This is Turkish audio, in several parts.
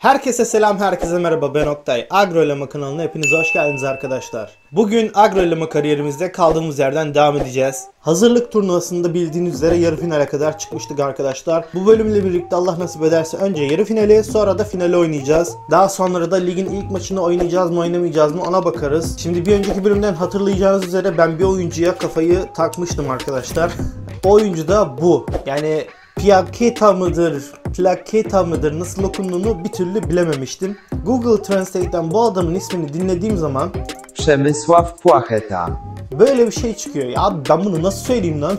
Herkese selam, herkese merhaba, ben Oktay. Agroelema kanalına hepiniz hoş geldiniz arkadaşlar. Bugün Agroelema kariyerimizde kaldığımız yerden devam edeceğiz. Hazırlık turnuvasında bildiğiniz üzere yarı finale kadar çıkmıştık arkadaşlar. Bu bölümle birlikte Allah nasip ederse önce yarı finali, sonra da finali oynayacağız. Daha sonra da ligin ilk maçını oynayacağız mı oynamayacağız mı ona bakarız. Şimdi bir önceki bölümden hatırlayacağınız üzere ben bir oyuncuya kafayı takmıştım arkadaşlar. O oyuncu da bu. Yani Piaketa mıdır nasıl okunduğunu bir türlü bilememiştim. Google Translate'ten bu adamın ismini dinlediğim zaman Przemysław Płacheta. böyle bir şey çıkıyor. Ya ben bunu nasıl söyleyeyim lan?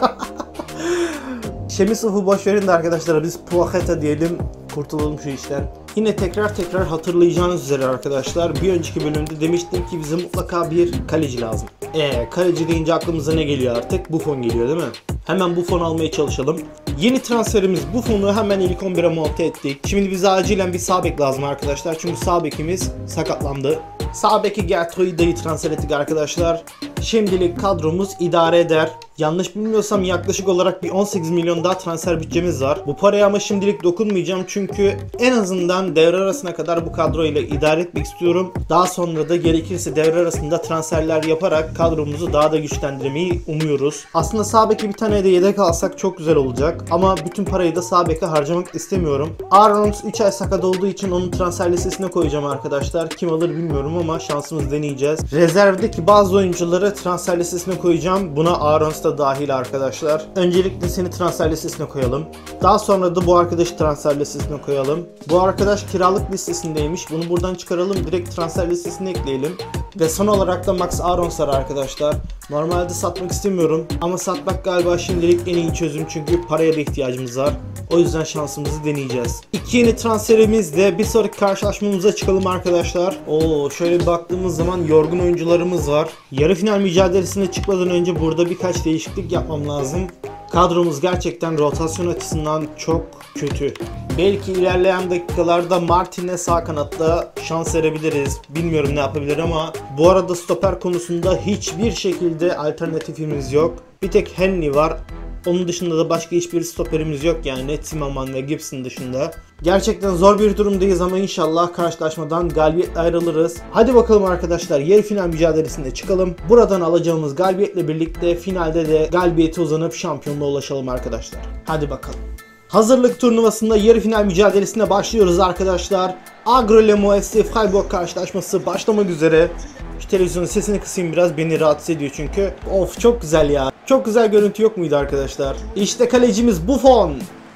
Şemisov'u boş verin de arkadaşlar, biz Płacheta diyelim, kurtulalım şu işten. Yine tekrar hatırlayacağınız üzere arkadaşlar, bir önceki bölümde demiştim ki bize mutlaka bir kaleci lazım. Kaleci deyince aklımıza ne geliyor artık? Buffon geliyor değil mi? Hemen Buffon almaya çalışalım. Yeni transferimiz Buffon'u hemen ilk 11'e monte ettik. Şimdi bize acilen bir sağ bek lazım arkadaşlar. Çünkü sağ bekimiz sakatlandı. Sağ beki Gertruida'yı transfer ettik arkadaşlar. Şimdilik kadromuz idare eder. Yanlış bilmiyorsam yaklaşık olarak bir 18 milyon daha transfer bütçemiz var. Bu paraya ama şimdilik dokunmayacağım çünkü en azından devre arasına kadar bu kadroyla idare etmek istiyorum. Daha sonra da gerekirse devre arasında transferler yaparak kadromuzu daha da güçlendirmeyi umuyoruz. Aslında sağ beki bir tane de yedek alsak çok güzel olacak. Ama bütün parayı da sağ beke harcamak istemiyorum. Aarons 3 ay sakat olduğu için onun transfer listesine koyacağım arkadaşlar. Kim alır bilmiyorum ama şansımız deneyeceğiz. Rezervdeki bazı oyuncuları transfer listesine koyacağım. Buna Aarons da dahil arkadaşlar. Öncelikle seni transfer listesine koyalım. Daha sonra da bu arkadaşı transfer listesine koyalım. Bu arkadaş kiralık listesindeymiş. Bunu buradan çıkaralım. Direkt transfer listesine ekleyelim. Ve son olarak da Max Aarons var arkadaşlar. Normalde satmak istemiyorum. Ama satmak galiba şimdilik en iyi çözüm. Çünkü paraya da ihtiyacımız var. O yüzden şansımızı deneyeceğiz. İki yeni transferimizle bir sonraki karşılaşmamıza çıkalım arkadaşlar. Şöyle bir baktığımız zaman yorgun oyuncularımız var. Yarı final mücadelesine çıkmadan önce burada birkaç değişiklik yapmam lazım. Kadromuz gerçekten rotasyon açısından çok kötü. Belki ilerleyen dakikalarda Martin'e sağ kanatta şans verebiliriz. Bilmiyorum ne yapabilir ama bu arada stoper konusunda hiçbir şekilde alternatifimiz yok. Bir tek Henry var. Onun dışında da başka hiçbir stoperimiz yok yani Timmerman ve Gibson dışında. Gerçekten zor bir durumdayız ama inşallah karşılaşmadan galibiyetle ayrılırız. Hadi bakalım arkadaşlar, yarı final mücadelesine çıkalım. Buradan alacağımız galibiyetle birlikte finalde de galibiyete uzanıp şampiyonluğa ulaşalım arkadaşlar. Hadi bakalım. Hazırlık turnuvasında yarı final mücadelesine başlıyoruz arkadaşlar. Agroelema FC Freiburg karşılaşması başlamak üzere. Şu televizyonun sesini kısayım biraz, beni rahatsız ediyor çünkü. Of çok güzel ya. Çok güzel görüntü yok muydu arkadaşlar? İşte kalecimiz Buffon.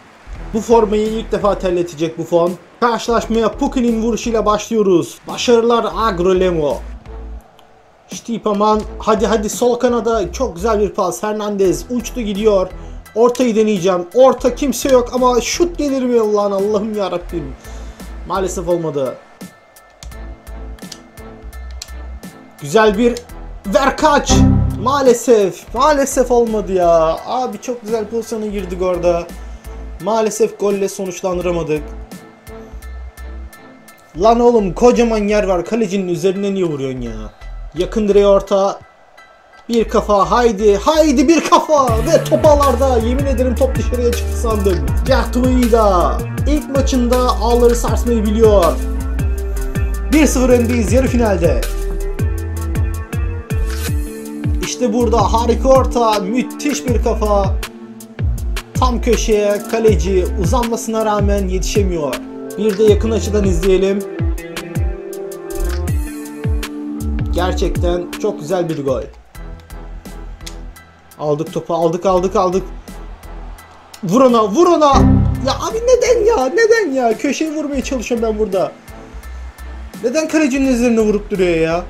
Bu formayı ilk defa terletecek Buffon. Karşılaşmaya Puki'nin vuruşuyla başlıyoruz. Başarılar Agroelema. Stipaman hadi sol kanada çok güzel bir pas. Hernandez uçtu gidiyor. Ortayı deneyeceğim. Orta kimse yok ama şut gelir mi Allah'ım yarabbim. Maalesef olmadı. Güzel bir verkaç. Maalesef olmadı ya. Abi çok güzel pozisyona girdik orada. Maalesef golle sonuçlandıramadık. Lan oğlum kocaman yer var. Kalecinin üzerine niye vuruyorsun ya? Yakın direğe orta. Bir kafa haydi bir kafa ve top ağlarda, yemin ederim top dışarıya çıktı sandım. Gertruida ilk maçında ağları sarsmayı biliyor. 1-0 öndeyiz yarı finalde. İşte burada harika orta, müthiş bir kafa. Tam köşeye kaleci uzanmasına rağmen yetişemiyor. Bir de yakın açıdan izleyelim. Gerçekten çok güzel bir gol. Aldık topu, aldık. Vur ona. Ya abi neden ya? Köşeyi vurmaya çalışıyorum ben burada. Neden kalecinin üzerine vurup duruyor ya?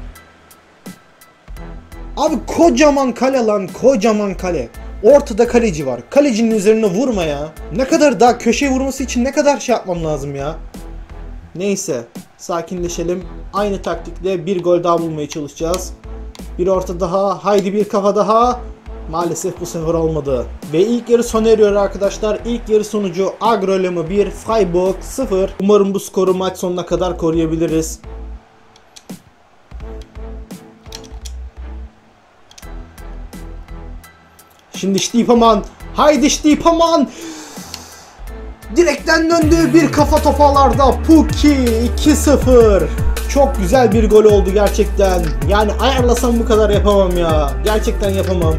Abi kocaman kale. Ortada kaleci var. Kalecinin üzerine vurma ya. Ne kadar daha köşeye vurması için ne kadar şey yapmam lazım ya. Neyse, sakinleşelim. Aynı taktikle bir gol daha bulmaya çalışacağız. Bir orta daha, haydi bir kafa daha. Maalesef bu sefer olmadı. Ve ilk yarı sona eriyor arkadaşlar. İlk yarı sonucu Agroelema 1, Freiburg 0. Umarım bu skoru maç sonuna kadar koruyabiliriz. Şimdi Stipaman. Haydi Stipaman. Direkten döndü, bir kafa topalarda Pukki 2-0. Çok güzel bir gol oldu gerçekten. Yani ayarlasam bu kadar yapamam ya. Gerçekten yapamam.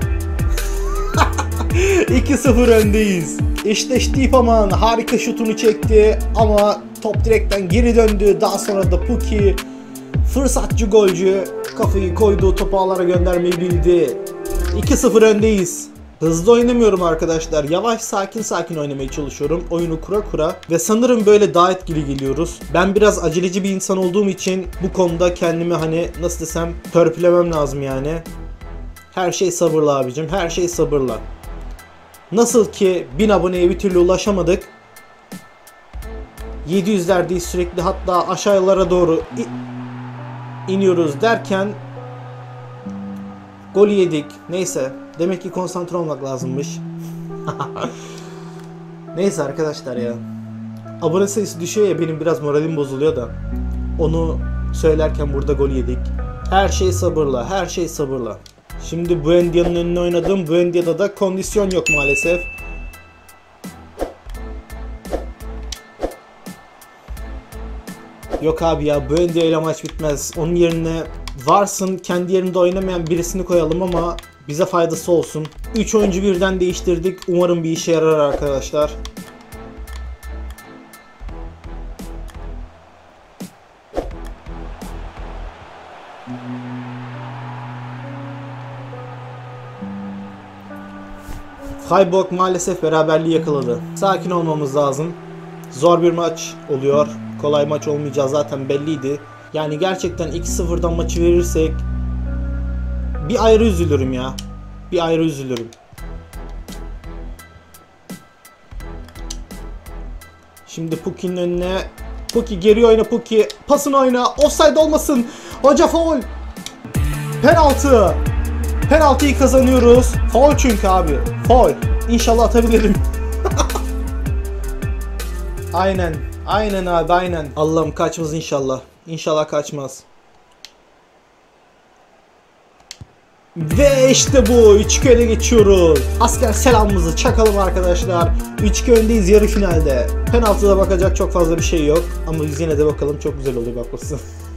2-0 öndeyiz. İşte Stipaman harika şutunu çekti ama top direkten geri döndü. Daha sonra da Pukki fırsatçı golcü kafayı koydu, topu ağlara göndermeyi bildi. 2-0 öndeyiz. Hızlı oynamıyorum arkadaşlar. Yavaş sakin oynamaya çalışıyorum. Oyunu kura kura. Ve sanırım böyle daha etkili geliyoruz. Ben biraz aceleci bir insan olduğum için bu konuda kendimi hani nasıl desem törpülemem lazım yani. Her şey sabırla abicim. Her şey sabırla. Nasıl ki 1000 aboneye bir türlü ulaşamadık. 700'lerdeyiz sürekli, hatta aşağılara doğru iniyoruz derken golü yedik. Neyse. Demek ki konsantre olmak lazımmış. Neyse arkadaşlar ya. Abone sayısı düşüyor ya, benim biraz moralim bozuluyor da. Onu söylerken burada gol yedik. Her şey sabırla. Her şey sabırla. Şimdi Buendia'nın önüne oynadım. Buendia'da da kondisyon yok maalesef. Yok abi ya, Buendia ile maç bitmez. Onun yerine varsın kendi yerinde oynamayan birisini koyalım ama bize faydası olsun. 3 oyuncu birden değiştirdik. Umarım bir işe yarar arkadaşlar. Freiburg maalesef beraberliği yakaladı. Sakin olmamız lazım. Zor bir maç oluyor. Kolay maç olmayacağı zaten belliydi. Yani gerçekten 2-0'dan maçı verirsek bir ayrı üzülürüm ya. Bir ayrı üzülürüm. Şimdi Pukki'nin önüne. Pukki geri oyna Pukki. Pasını oyna. Offside olmasın. Hoca faul. Penaltı. Penaltıyı kazanıyoruz. Faul çünkü abi. Faul. İnşallah atabilirim. Aynen. Aynen abi aynen. Allah'ım kaçmaz inşallah. İnşallah kaçmaz. Ve işte bu 3-2 öne geçiyoruz. Asker selamımızı çakalım arkadaşlar. 3-2 öndeyiz yarı finalde. Penaltıda bakacak çok fazla bir şey yok. Ama biz yine de bakalım, çok güzel oluyor bakması.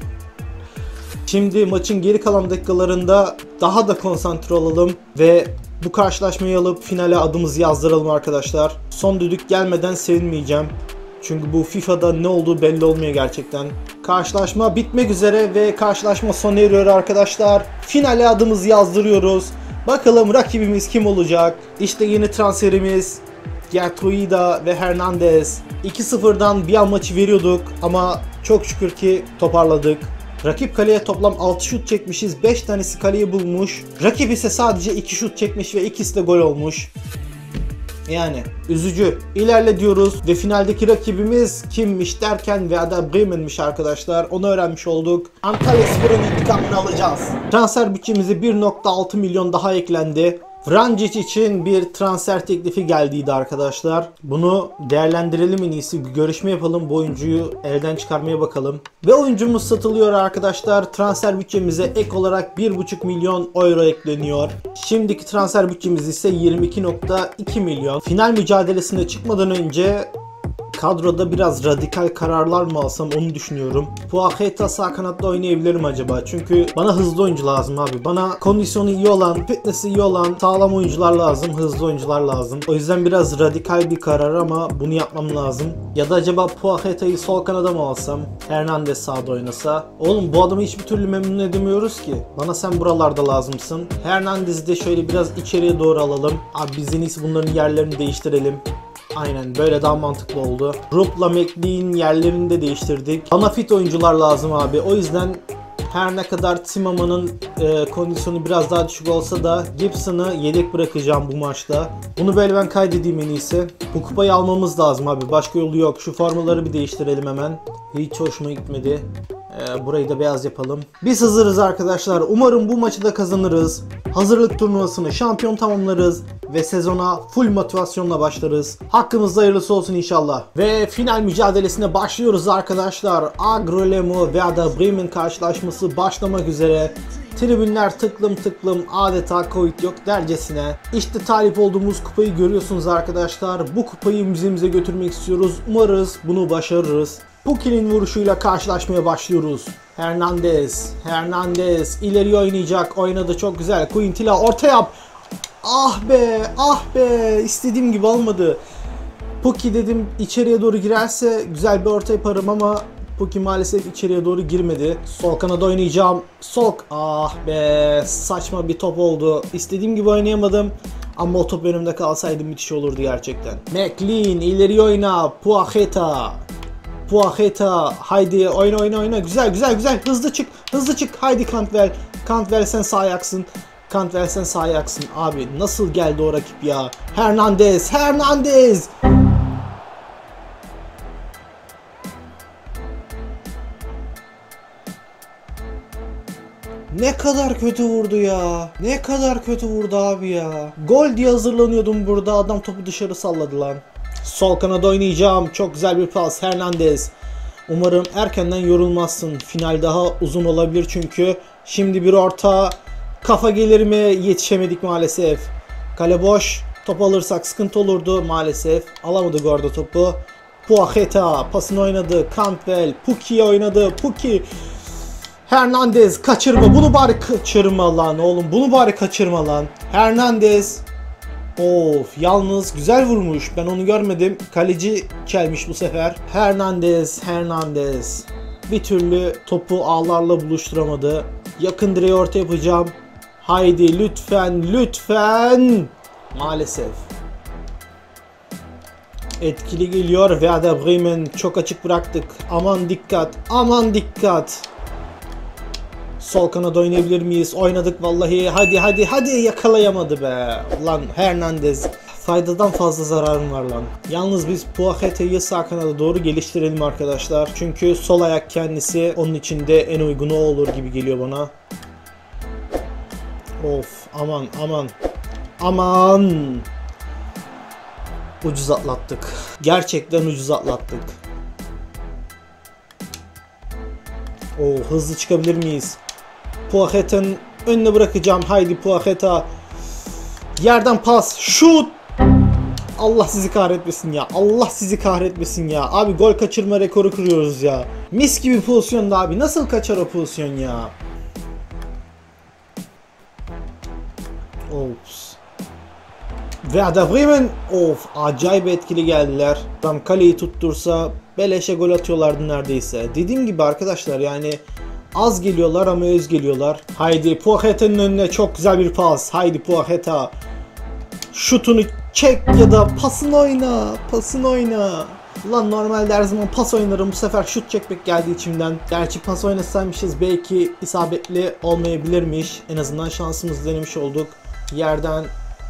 Şimdi maçın geri kalan dakikalarında daha da konsantre olalım. Ve bu karşılaşmayı alıp finale adımızı yazdıralım arkadaşlar. Son düdük gelmeden sevinmeyeceğim. Çünkü bu FIFA'da ne olduğu belli olmuyor gerçekten. Karşılaşma bitmek üzere ve karşılaşma sona eriyor arkadaşlar. Finale adımızı yazdırıyoruz. Bakalım rakibimiz kim olacak? İşte yeni transferimiz Gertruida ve Hernandez. 2-0'dan bir an maçı veriyorduk ama çok şükür ki toparladık. Rakip kaleye toplam 6 şut çekmişiz. 5 tanesi kaleyi bulmuş. Rakip ise sadece 2 şut çekmiş ve ikisi de gol olmuş. Yani üzücü. İlerle diyoruz ve finaldeki rakibimiz kimmiş derken Werder Bremen'miş arkadaşlar. Onu öğrenmiş olduk. Antalyaspor'un intikamını alacağız. Transfer bütçemize 1.6 milyon daha eklendi. Vrancic için bir transfer teklifi geldiydi arkadaşlar. Bunu değerlendirelim en iyisi. Bir görüşme yapalım. Bu oyuncuyu elden çıkarmaya bakalım. Ve oyuncumuz satılıyor arkadaşlar. Transfer bütçemize ek olarak 1.5 milyon euro ekleniyor. Şimdiki transfer bütçemiz ise 22.2 milyon. Final mücadelesine çıkmadan önce kadroda biraz radikal kararlar mı alsam onu düşünüyorum. Puaketa sağ kanatta oynayabilirim acaba? Çünkü bana hızlı oyuncu lazım abi. Bana kondisyonu iyi olan, fitness'i iyi olan sağlam oyuncular lazım, hızlı oyuncular lazım. O yüzden biraz radikal bir karar ama bunu yapmam lazım. Ya da acaba Puaketa'yı sol kanada mı alsam? Hernandez sağda oynasa. Oğlum bu adamı hiçbir türlü memnun edemiyoruz ki. Bana sen buralarda lazımsın. Hernandez'i de şöyle biraz içeriye doğru alalım. Abi biz en iyisi bunların yerlerini değiştirelim. Aynen böyle daha mantıklı oldu. Rupp'la McLean yerlerini de değiştirdik. Bana fit oyuncular lazım abi. O yüzden her ne kadar Timmerman'ın kondisyonu biraz daha düşük olsa da Gibson'ı yedek bırakacağım bu maçta. Bunu böyle ben kaydedeyim en iyisi. Bu kupayı almamız lazım abi. Başka yolu yok. Şu formaları bir değiştirelim hemen. Hiç hoşuma gitmedi. Burayı da beyaz yapalım. Biz hazırız arkadaşlar. Umarım bu maçı da kazanırız. Hazırlık turnuvasını şampiyon tamamlarız. Ve sezona full motivasyonla başlarız. Hakkımızda hayırlısı olsun inşallah. Ve final mücadelesine başlıyoruz arkadaşlar. Agrolemo ve Werder Bremen karşılaşması başlamak üzere. Tribünler tıklım tıklım, adeta Covid yok dercesine. İşte talip olduğumuz kupayı görüyorsunuz arkadaşlar. Bu kupayı müzemize götürmek istiyoruz. Umarız bunu başarırız. Puki'nin vuruşuyla karşılaşmaya başlıyoruz. Hernandez ileriye oynayacak. Oynadı çok güzel. Quintilla orta yap. Ah be, istediğim gibi olmadı. Puki dedim içeriye doğru girerse güzel bir orta yaparım ama Puki maalesef içeriye doğru girmedi. Sol kanada oynayacağım. Ah be, saçma bir top oldu. İstediğim gibi oynayamadım. Ama o top önümde kalsaydı müthiş olurdu gerçekten. McLean ileriye oyna. Puaheta haydi oyna. Güzel. Hızlı çık. Haydi Cantwell sen sağ ayaksın. Abi nasıl geldi o rakip ya? Hernandez. Ne kadar kötü vurdu ya. Ne kadar kötü vurdu abi ya. Gol diye hazırlanıyordum burada. Adam topu dışarı salladı lan. Sol kanada oynayacağım. Çok güzel bir pas. Hernandez. Umarım erkenden yorulmazsın. Final daha uzun olabilir çünkü. Şimdi bir orta. Kafa gelir mi? Yetişemedik maalesef. Kale boş. Top alırsak sıkıntı olurdu maalesef. Alamadık orada topu. Puaheta pasını oynadı. Cantwell. Puki'ye oynadı. Puki. Hernandez kaçırma. Bunu bari kaçırma lan oğlum. Hernandez. Of, yalnız güzel vurmuş. Ben onu görmedim. Kaleci çelmiş bu sefer. Hernandez. Bir türlü topu ağlarla buluşturamadı. Yakın direğe orta yapacağım. Haydi lütfen. Maalesef. Etkili geliyor. Werder Bremen çok açık bıraktık. Aman dikkat. Sol kanada oynayabilir miyiz? Oynadık vallahi. Hadi yakalayamadı be. Ulan Hernandez. Faydadan fazla zararım var lan. Yalnız biz Puaheta'yı sağ kanada doğru geliştirelim arkadaşlar. Çünkü sol ayak kendisi onun için de en uygunu olur gibi geliyor bana. Of, aman. Ucuz atlattık. Gerçekten ucuz atlattık. Hızlı çıkabilir miyiz? Puaheta'nın önüne bırakacağım. Haydi Puaheta. Yerden pas. Şut. Allah sizi kahretmesin ya. Abi gol kaçırma rekoru kırıyoruz ya. Mis gibi pozisyonda abi. Nasıl kaçar o pozisyon ya? Ops. Werder Bremen. Acayip etkili geldiler. Tam kaleyi tuttursa beleşe gol atıyorlardı neredeyse. Dediğim gibi arkadaşlar yani az geliyorlar ama öz geliyorlar. Haydi Puaheta'nın önüne çok güzel bir pas. Haydi Puaheta. Şutunu çek ya da pasını oyna. Ulan normalde her zaman pas oynarım. Bu sefer şut çekmek geldi içimden. Gerçi pas oynasaymışız belki isabetli olmayabilirmiş. En azından şansımızı denemiş olduk. Yerden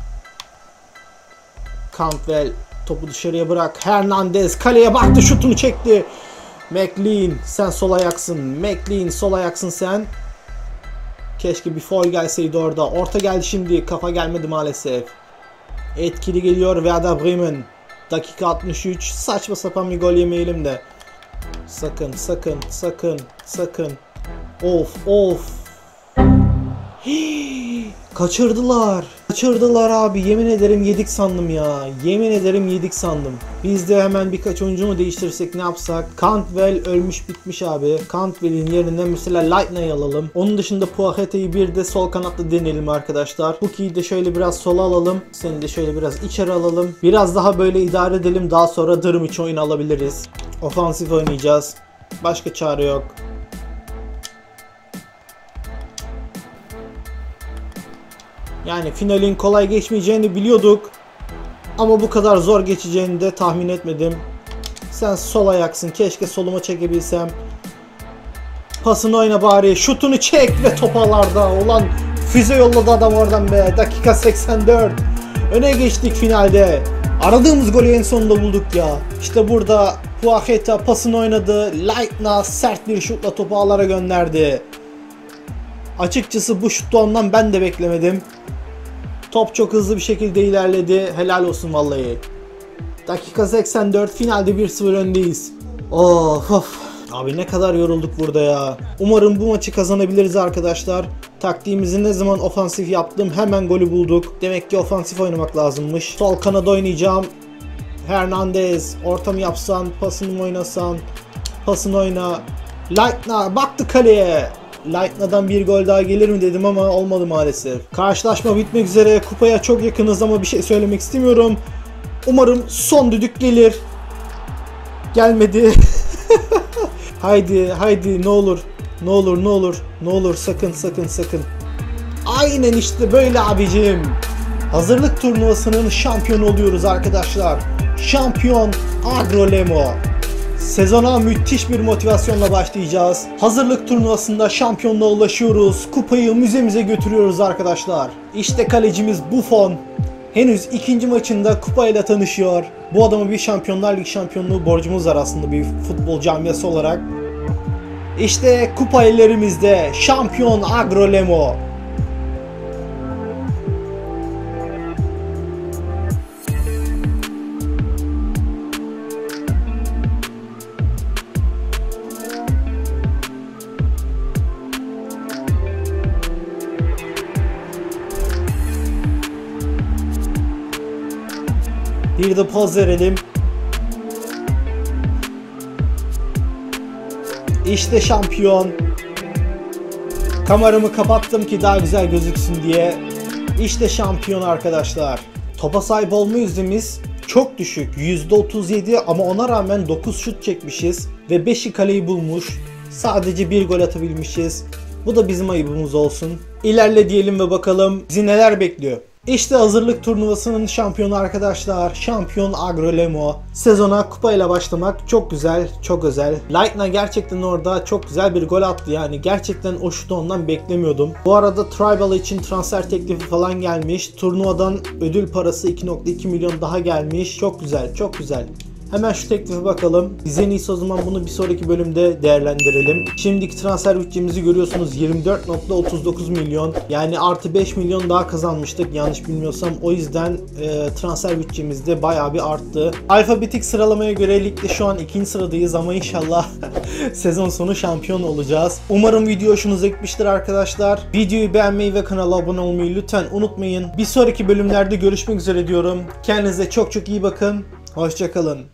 Cantwell topu dışarıya bırak. Hernandez kaleye baktı, şutunu çekti. McLean sen sol ayaksın sen. Keşke bir foul gelseydi orada. Orta geldi şimdi. Kafa gelmedi maalesef. Etkili geliyor Werder Bremen. Dakika 63. Saçma sapan bir gol yemeyelim de. Sakın. Of. Kaçırdılar abi. Yemin ederim yedik sandım. Biz de hemen birkaç oyuncu mu değiştirsek, ne yapsak? Cantwell ölmüş bitmiş abi. Cantwell'in yerine mesela Lightney'i alalım. Onun dışında Puaheta'yı bir de sol kanatta deneyelim arkadaşlar. Puki'yi de şöyle biraz sola alalım. Seni de şöyle biraz içeri alalım. Biraz daha böyle idare edelim. Daha sonra dırım içi oyun alabiliriz. Ofansif oynayacağız. Başka çare yok. Yani finalin kolay geçmeyeceğini biliyorduk. Ama bu kadar zor geçeceğini de tahmin etmedim. Sen sol ayaksın. Keşke soluma çekebilsem. Pasını oyna bari. Şutunu çek ve top ağlarda. Ulan füze yolladı adam oradan be. Dakika 84. Öne geçtik finalde. Aradığımız golü en sonunda bulduk ya. İşte burada Puaketa pasını oynadı. Leitner sert bir şutla topu ağlara gönderdi. Açıkçası bu şuttu ondan ben de beklemedim. Top çok hızlı bir şekilde ilerledi. Helal olsun vallahi. Dakika 84, finalde 1-0 öndeyiz. Of. Abi ne kadar yorulduk burada ya. Umarım bu maçı kazanabiliriz arkadaşlar. Taktiğimizi ne zaman ofansif yaptım hemen golü bulduk. Demek ki ofansif oynamak lazımmış. Sol kanada oynayacağım. Hernandez ortamı yapsan, pasını mı oynasan? Pasını oyna. Leitner baktı kaleye. Leitner'dan bir gol daha gelir mi dedim ama olmadı maalesef. Karşılaşma bitmek üzere. Kupaya çok yakınız ama bir şey söylemek istemiyorum. Umarım son düdük gelir. Gelmedi. Haydi ne olur sakın. Aynen işte böyle abicim. Hazırlık turnuvasının şampiyonu oluyoruz arkadaşlar. Şampiyon Agrolemo. Sezona müthiş bir motivasyonla başlayacağız. Hazırlık turnuvasında şampiyonluğa ulaşıyoruz. Kupayı müzemize götürüyoruz arkadaşlar. İşte kalecimiz Buffon. Henüz ikinci maçında kupayla tanışıyor. Bu adama bir Şampiyonlar Ligi şampiyonluğu borcumuz var aslında bir futbol camiası olarak. İşte kupa ellerimizde. Şampiyon Agrolemo. Bir de poz verelim. İşte şampiyon. Kameramı kapattım ki daha güzel gözüksün diye. İşte şampiyon arkadaşlar. Topa sahip olma yüzdemiz çok düşük. %37 ama ona rağmen 9 şut çekmişiz. Ve 5'i kaleyi bulmuş. Sadece bir gol atabilmişiz. Bu da bizim ayıbımız olsun. İlerle diyelim ve bakalım bizi neler bekliyor. İşte hazırlık turnuvasının şampiyonu arkadaşlar. Şampiyon Agrolemo. Sezona kupayla başlamak çok güzel, çok özel. Leitner gerçekten orada çok güzel bir gol attı yani. Gerçekten o şutu ondan beklemiyordum. Bu arada Tribal için transfer teklifi falan gelmiş. Turnuvadan ödül parası 2.2 milyon daha gelmiş. Çok güzel, çok güzel. Hemen şu teklife bakalım. Biz en iyisi o zaman bunu bir sonraki bölümde değerlendirelim. Şimdiki transfer bütçemizi görüyorsunuz 24.39 milyon. Yani artı 5 milyon daha kazanmıştık yanlış bilmiyorsam. O yüzden transfer bütçemiz de bayağı bir arttı. Alfabetik sıralamaya göre ligde şu an 2. sıradayız ama inşallah sezon sonu şampiyon olacağız. Umarım video hoşunuza gitmiştir arkadaşlar. Videoyu beğenmeyi ve kanala abone olmayı lütfen unutmayın. Bir sonraki bölümlerde görüşmek üzere diyorum. Kendinize çok çok iyi bakın. Hoşça kalın.